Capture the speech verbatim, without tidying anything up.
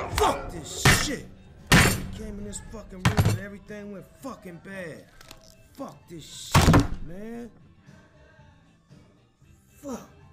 Fuck this shit. Came in this fucking room and everything went fucking bad. Fuck this shit, man. Fuck.